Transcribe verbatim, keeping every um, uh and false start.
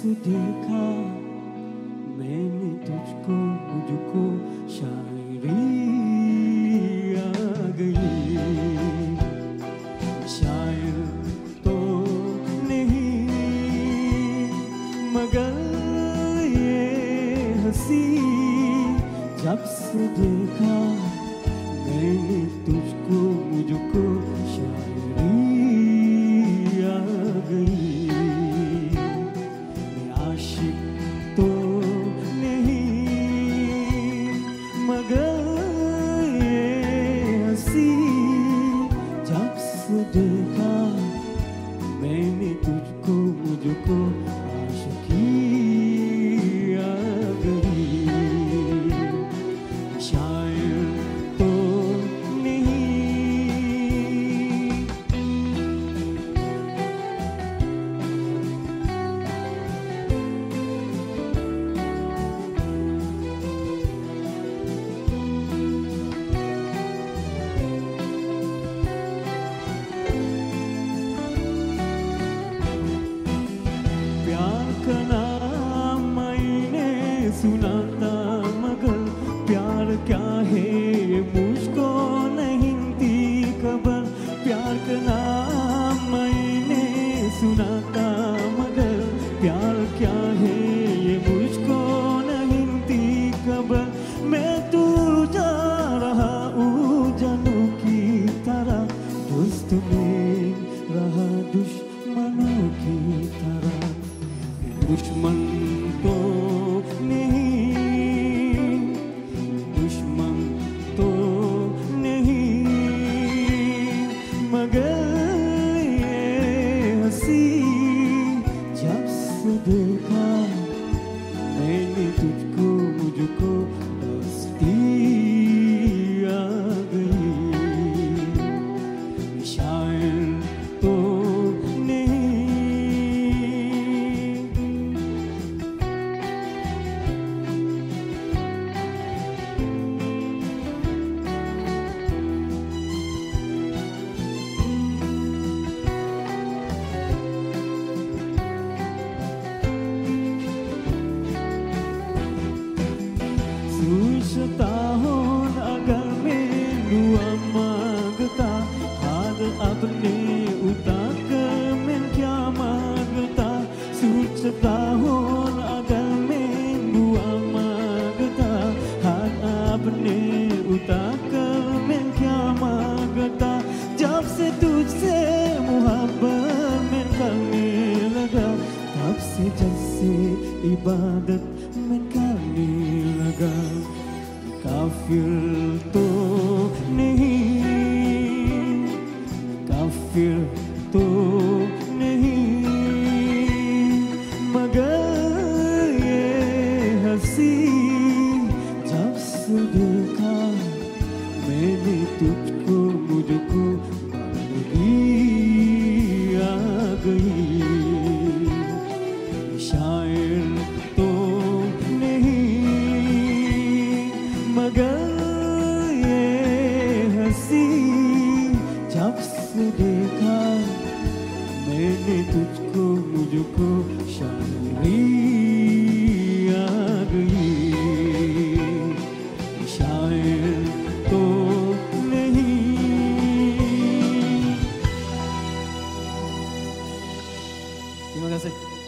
देखा मैंने तुझको, मुझको शायरी आ गई। शायर तो नहीं मगर ये हंसी, जब से देखा मैंने तुझको, मुझको शायरी आ गई। आशिक तो नहीं मगर ये हंसी, जब से देखा मैंने तुझको, मुझको आशिकी आ गई। शायर तो नहीं। प्यार का नाम मैंने सुना था मगर प्यार क्या है मुझको नहीं थी खबर। प्यार का नाम मैंने सुना था मगर प्यार क्या है ये मुझको नहीं थी खबर। मैं तू जा रहा हूँ जानू की तरह, दोस्त में रहा दुश्मनों की तरह। दुश्मन तो नहीं, दुश्मन तो नहीं मगर ये हंसी, जब से देखा मैंने तुझको, मुझको दोस्ती आ गई। शायर तो नहीं। Setahun agar mendua magta, had apne utak men kya magta. Setahun agar mendua magta, had apne utak men kya magta. जब से तुझसे मोहब्बत में करने लगा, तब से जैसे इबादत में करने लगा। काफिर तो नहीं, काफिर तो नहीं मगर ये हंसी, जब से देखा मैंने तुझको, मुझको बंदगी आ गई। शायर तो मगर ये हंसी, जब से देखा मैंने तुझको, मुझको शायरी आ गई। शायर तो नहीं। Terima kasih.